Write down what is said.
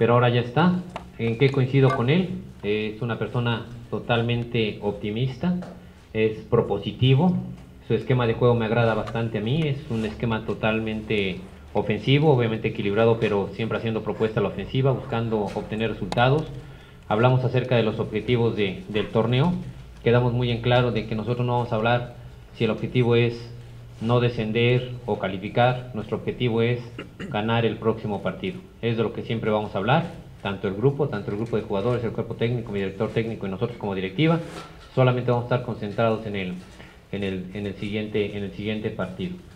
pero ahora ya está. ¿En qué coincido con él? Es una persona totalmente optimista, es propositivo, su esquema de juego me agrada bastante a mí, es un esquema totalmente ofensivo, obviamente equilibrado, pero siempre haciendo propuesta a la ofensiva, buscando obtener resultados. Hablamos acerca de los objetivos del torneo, quedamos muy en claro de que nosotros no vamos a hablar si el objetivo es no descender o calificar, nuestro objetivo es ganar el próximo partido. Es de lo que siempre vamos a hablar, tanto el grupo de jugadores, el cuerpo técnico, mi director técnico y nosotros como directiva. Solamente vamos a estar concentrados en el siguiente partido.